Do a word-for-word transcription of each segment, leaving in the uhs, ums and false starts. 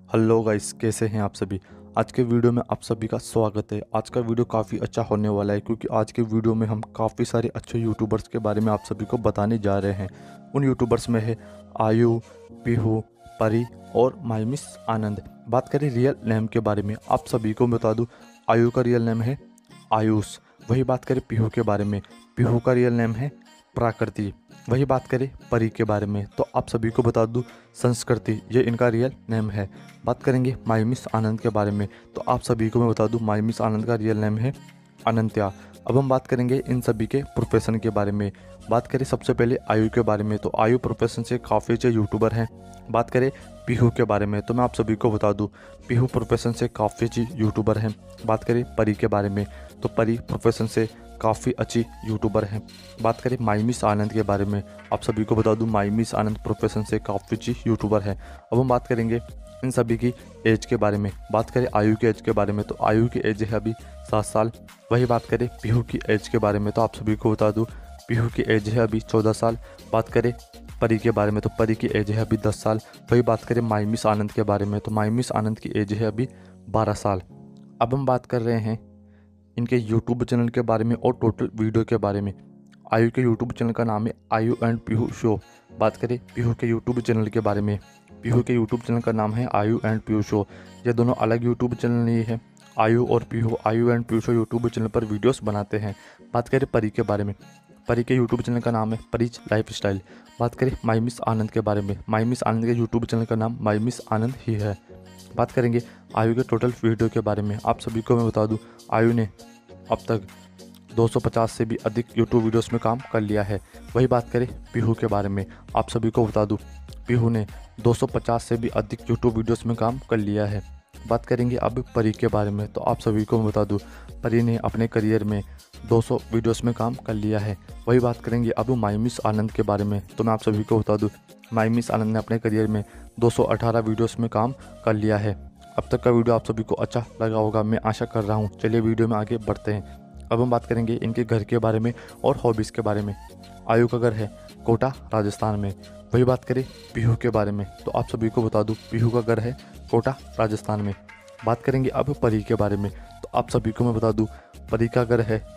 Hello guys, कैसे हैं आप सभी। आज के वीडियो में आप सभी का स्वागत है। आज का वीडियो काफ़ी अच्छा होने वाला है क्योंकि आज के वीडियो में हम काफ़ी सारे अच्छे यूट्यूबर्स के बारे में आप सभी को बताने जा रहे हैं। उन यूट्यूबर्स में है आयु, पीहू, परी और माई मिस आनंद। बात करें रियल नेम के बारे में, आप सभी को बता दूं, आयु का रियल नेम है आयुष। वही बात करें पीहू के बारे में, पीहू का रियल नेम है प्राकृति। वही बात करें परी के बारे में तो आप सभी को बता दूं, संस्कृति, ये इनका रियल नेम है। बात करेंगे माई मिस आनंद के बारे में तो आप सभी को मैं बता दूं, माई मिस आनंद का रियल नेम है अनंत्या। अब हम बात करेंगे इन सभी के प्रोफेशन के बारे में। बात करें सबसे पहले आयु के बारे में तो आयु प्रोफेशन से काफ़ी अच्छे यूट्यूबर हैं। बात करें पीहू के बारे में तो मैं आप सभी को बता दूं, पीहू प्रोफेशन से काफ़ी अच्छी यूट्यूबर हैं। बात करें परी के बारे में तो परी प्रोफेशन से काफ़ी अच्छी यूट्यूबर हैं। बात करें माई मिस आनंद के बारे में, आप सभी को बता दूं, माई मिस आनंद प्रोफेशन से काफ़ी अच्छी यूट्यूबर है। अब हम बात करेंगे इन सभी की एज के बारे में। बात करें आयु के एज के बारे में तो आयु की एज है अभी सात साल। वही बात करें पीहू की एज के बारे में तो आप सभी को बता दूं, पीहू की एज है अभी चौदह साल। बात करें परी के बारे में तो परी की एज है अभी दस साल। वही बात करें माई मिस आनंद के बारे में तो माई मिस आनंद की एज है अभी बारह साल। अब हम बात कर रहे हैं इनके यूट्यूब चैनल के बारे में और टोटल वीडियो के बारे में। आयु के यूट्यूब चैनल का नाम है आयु एंड पीहू शो। बात करें पीहू के यूट्यूब चैनल के बारे में, पीहू के यूट्यूब चैनल का नाम है आयु एंड पीहू शो। ये दोनों अलग यूट्यूब चैनल नहीं है। आयु और Pihu, Aayu and Pihu show YouTube channel पर वीडियोस बनाते हैं। बात करें परी के बारे में, परी के यूट्यूब चैनल का नाम है परीज लाइफ स्टाइल। बात करें माई मिस आनंद के बारे में, माई मिस आनंद के यूट्यूब चैनल का नाम माई मिस आनंद ही है। बात करेंगे आयु के टोटल वीडियो के बारे में, आप सभी को मैं बता दूँ, आयु ने अब तक दो सौ पचास से भी अधिक यूट्यूब वीडियोस में काम कर लिया है। वही बात करें पीहू के बारे में, आप सभी को बता दूं, पीहू ने दो सौ पचास से भी अधिक यूट्यूब वीडियोस में काम कर लिया है। बात करेंगे अब परी के बारे में तो आप सभी को मैं बता दूं, परी ने अपने करियर में दो सौ वीडियोस में काम कर लिया है। वही बात करेंगे अब माई मिस आनंद के बारे में तो मैं आप सभी को बता दूँ, माई मिस आनंद ने अपने करियर में दो सौ अठारह वीडियोस में काम कर लिया है। अब तक का वीडियो आप सभी को अच्छा लगा होगा, मैं आशा कर रहा हूँ। चलिए वीडियो में आगे बढ़ते हैं। अब हम बात करेंगे इनके घर के बारे में और हॉबीज़ के बारे में। आयु का घर है कोटा, राजस्थान में। वही बात करें पीहू के बारे में तो आप सभी को बता दूं, पीहू का घर है कोटा, राजस्थान में। बात करेंगे अब परी के बारे में तो आप सभी को मैं बता दूं, परी का घर है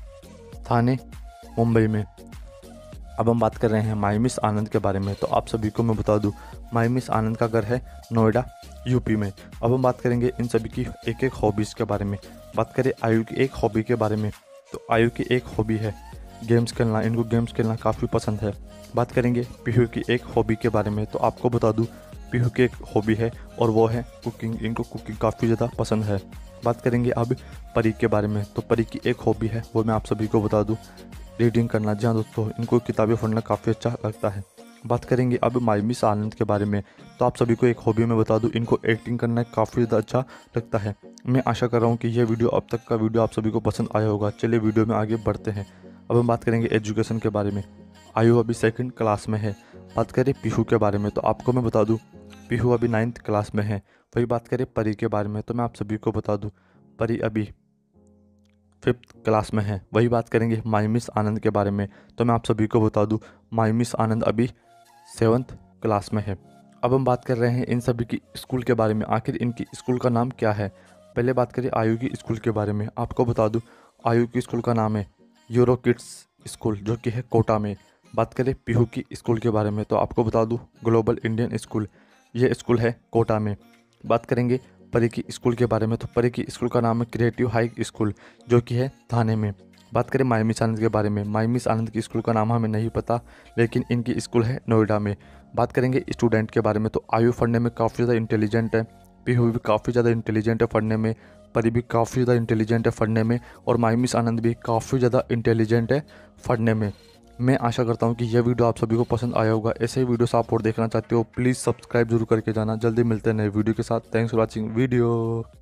थाने, मुंबई में। अब हम बात कर रहे हैं माई मिस आनंद के बारे में तो आप सभी को मैं बता दूं, माई मिस आनंद का घर है नोएडा, यूपी में। अब हम बात करेंगे इन सभी की एक एक हॉबीज़ के बारे में। बात करें आयु की एक हॉबी के बारे में तो आयु की एक हॉबी है गेम्स खेलना, इनको गेम्स खेलना काफ़ी पसंद है। बात करेंगे पीहू की एक हॉबी के बारे में तो आपको बता दूं, पीहू की एक हॉबी है और वो है कुकिंग, इनको कुकिंग काफ़ी ज़्यादा पसंद है। बात करेंगे अब परी के बारे में तो परी की एक हॉबी है, वो मैं आप सभी को बता दूँ, रीडिंग करना। जी हाँ दोस्तों, इनको किताबें पढ़ना काफ़ी अच्छा लगता है। बात करेंगे अब माई मिस आनंद के बारे में तो आप सभी को एक हॉबी में बता दूं, इनको एक्टिंग करना काफ़ी ज़्यादा अच्छा लगता है। मैं आशा कर रहा हूं कि यह वीडियो अब तक का वीडियो आप सभी को पसंद आया होगा। चलिए वीडियो में आगे बढ़ते हैं। अब हम बात करेंगे एजुकेशन के बारे में। आयु अभी सेकंड क्लास में है। बात करें पीहू के बारे में तो आपको मैं बता दूँ, पीहू अभी नाइन्थ क्लास में है। वही बात करें परी के बारे में तो मैं आप सभी को बता दूँ, परी अभी फिफ्थ क्लास में है। वही बात करेंगे माई मिस आनंद के बारे में तो मैं आप सभी को बता दूँ, माई मिस आनंद अभी सेवन्थ क्लास में है। अब हम बात कर रहे हैं इन सभी की स्कूल के बारे में, आखिर इनकी स्कूल का नाम क्या है। पहले बात करें आयु की स्कूल के बारे में, आपको बता दूं, आयु की स्कूल का नाम है यूरो किड्स स्कूल, जो कि है कोटा में। बात करें पीहू की स्कूल के बारे में तो आपको बता दूं, ग्लोबल इंडियन स्कूल, ये स्कूल है कोटा में। बात करेंगे परी की स्कूल के बारे में तो परी की स्कूल का नाम है क्रिएटिव हाई स्कूल, जो कि है थाने में। बात करें माई मिस आनंद के बारे में, माई मिस आनंद की स्कूल का नाम हमें नहीं पता, लेकिन इनकी स्कूल है नोएडा में। बात करेंगे स्टूडेंट के बारे में तो आयु पढ़ने में काफ़ी ज़्यादा इंटेलिजेंट है, पीहू भी काफ़ी ज़्यादा इंटेलिजेंट है पढ़ने में, परी भी काफ़ी ज़्यादा इंटेलिजेंट है पढ़ने में, और माई मिस आनंद भी काफ़ी ज़्यादा इंटेलिजेंट है पढ़ने में। मैं आशा करता हूँ कि यह वीडियो आप सभी को पसंद आया होगा। ऐसे ही वीडियोस आप और देखना चाहते हो प्लीज़ सब्सक्राइब जरूर करके जाना। जल्दी मिलते हैं नए वीडियो के साथ। Thanks for watching video.